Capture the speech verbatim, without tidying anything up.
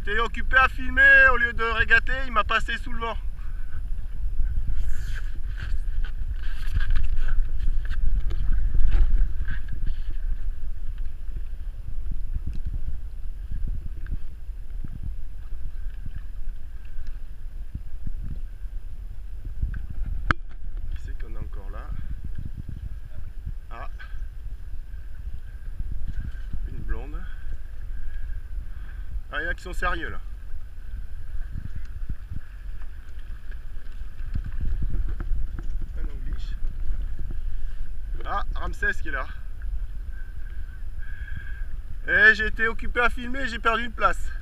J'étais occupé à filmer, au lieu de régater, il m'a passé sous le vent. Qui c'est qu'on a encore là? Ah, une blonde. Ah, il y en a qui sont sérieux là. Un anglish. Ah, Ramsès qui est là. Et j'ai été occupé à filmer, j'ai perdu une place.